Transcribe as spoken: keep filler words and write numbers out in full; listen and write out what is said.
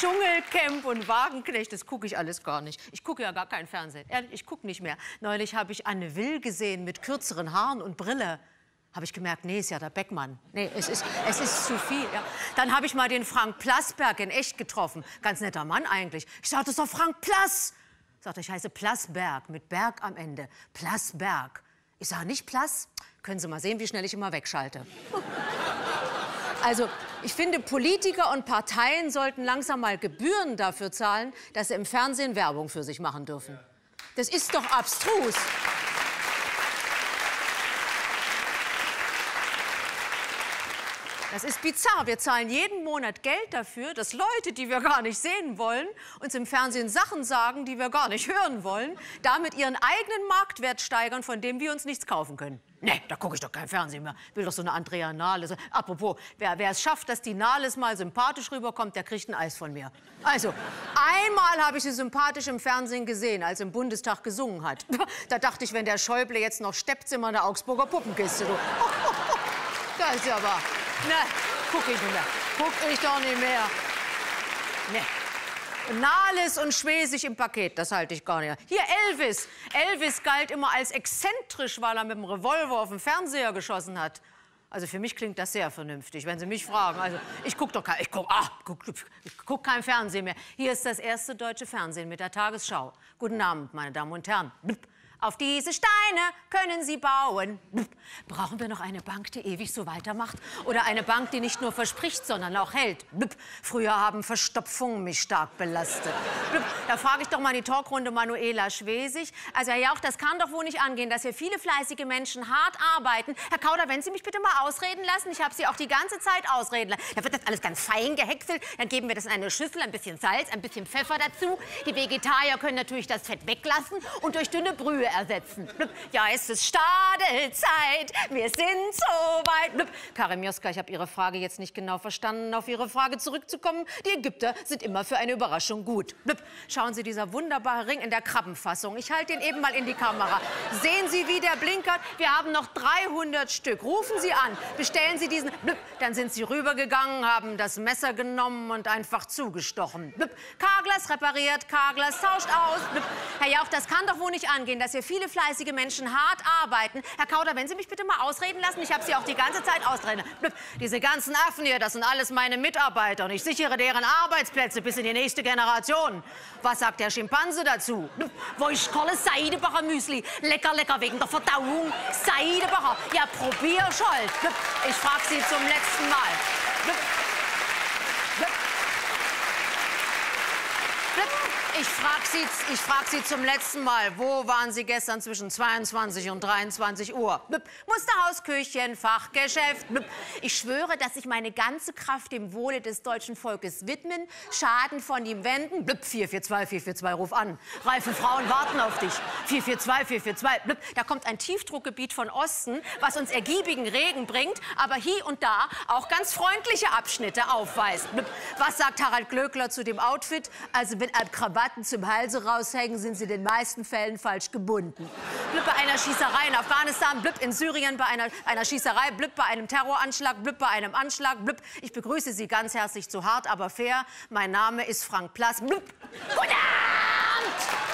Dschungelcamp und Wagenknecht, das gucke ich alles gar nicht. Ich gucke ja gar kein Fernsehen. Ehrlich, ich gucke nicht mehr. Neulich habe ich Anne Will gesehen mit kürzeren Haaren und Brille. Habe ich gemerkt, nee, ist ja der Beckmann. Nee, es ist, es ist zu viel. Ja. Dann habe ich mal den Frank Plasberg in echt getroffen. Ganz netter Mann eigentlich. Ich sagte, das ist doch Frank Plass. Sagte, ich heiße Plasberg, mit Berg am Ende. Plasberg. Ich sage, nicht Plass? Können Sie mal sehen, wie schnell ich immer wegschalte. Also, ich finde, Politiker und Parteien sollten langsam mal Gebühren dafür zahlen, dass sie im Fernsehen Werbung für sich machen dürfen. Das ist doch abstrus. Das ist bizarr. Wir zahlen jeden Monat Geld dafür, dass Leute, die wir gar nicht sehen wollen, uns im Fernsehen Sachen sagen, die wir gar nicht hören wollen, damit ihren eigenen Marktwert steigern, von dem wir uns nichts kaufen können. Nee, da gucke ich doch kein Fernsehen mehr. Will doch so eine Andrea Nahles. Apropos, wer, wer es schafft, dass die Nahles mal sympathisch rüberkommt, der kriegt ein Eis von mir. Also, einmal habe ich sie sympathisch im Fernsehen gesehen, als sie im Bundestag gesungen hat. Da dachte ich, wenn der Schäuble jetzt noch steppt, sind wir in der Augsburger Puppenkiste. Du. Das ist ja wahr. Ne, guck ich nicht mehr. Guck ich doch nicht mehr. Ne. Nahles und Schwesig im Paket, das halte ich gar nicht. Hier, Elvis. Elvis galt immer als exzentrisch, weil er mit dem Revolver auf den Fernseher geschossen hat. Also für mich klingt das sehr vernünftig, wenn Sie mich fragen. Also ich gucke doch kein, ich guck, ah, guck, ich guck kein Fernsehen mehr. Hier ist das erste deutsche Fernsehen mit der Tagesschau. Guten Abend, meine Damen und Herren. Auf diese Steine können Sie bauen. Brauchen wir noch eine Bank, die ewig so weitermacht? Oder eine Bank, die nicht nur verspricht, sondern auch hält? Früher haben Verstopfungen mich stark belastet. Da frage ich doch mal die Talkrunde Manuela Schwesig. Also Herr Jauch, das kann doch wohl nicht angehen, dass hier viele fleißige Menschen hart arbeiten. Herr Kauder, wenn Sie mich bitte mal ausreden lassen. Ich habe Sie auch die ganze Zeit ausreden lassen. Da wird das alles ganz fein gehäckselt. Dann geben wir das in eine Schüssel, ein bisschen Salz, ein bisschen Pfeffer dazu. Die Vegetarier können natürlich das Fett weglassen und durch dünne Brühe ersetzen. Ja, es ist Stadelzeit, wir sind so weit. Karin Mioska, ich habe Ihre Frage jetzt nicht genau verstanden. Auf Ihre Frage zurückzukommen, die Ägypter sind immer für eine Überraschung gut. Schauen Sie, dieser wunderbare Ring in der Krabbenfassung. Ich halte ihn eben mal in die Kamera. Sehen Sie, wie der blinkert? Wir haben noch dreihundert Stück. Rufen Sie an, bestellen Sie diesen. Dann sind Sie rübergegangen, haben das Messer genommen und einfach zugestochen. Carglass repariert, Carglass tauscht aus. Herr Jauch, das kann doch wohl nicht angehen, dass hier viele fleißige Menschen hart arbeiten. Herr Kauder, wenn Sie mich bitte mal ausreden lassen, ich habe Sie auch die ganze Zeit ausreden. Diese ganzen Affen hier, das sind alles meine Mitarbeiter und ich sichere deren Arbeitsplätze bis in die nächste Generation. Was sagt der Schimpanse dazu? Woischkolle Seidebacher Müsli, lecker, lecker wegen der Verdauung. Seidebacher, ja probier Scholl. Ich frage Sie zum letzten Mal. Ich frage Sie, ich frag Sie zum letzten Mal, wo waren Sie gestern zwischen zweiundzwanzig und dreiundzwanzig Uhr? Musterhausküchen, Fachgeschäft. Ich schwöre, dass ich meine ganze Kraft dem Wohle des deutschen Volkes widmen, Schaden von ihm wenden. vier vier zwei, vier vier zwei, ruf an. Reife Frauen warten auf dich. vier vier zwei, vier vier zwei. Da kommt ein Tiefdruckgebiet von Osten, was uns ergiebigen Regen bringt, aber hier und da auch ganz freundliche Abschnitte aufweist. Was sagt Harald Glöckler zu dem Outfit? Also wenn ein Krawatten zum Halse raushängen, sind sie in den meisten Fällen falsch gebunden. Blüpp bei einer Schießerei in Afghanistan, blüpp in Syrien bei einer, einer Schießerei, blüpp bei einem Terroranschlag, blüpp bei einem Anschlag, blüpp. Ich begrüße Sie ganz herzlich zu Hart, aber fair. Mein Name ist Frank Plass. Blüpp. Guten Abend!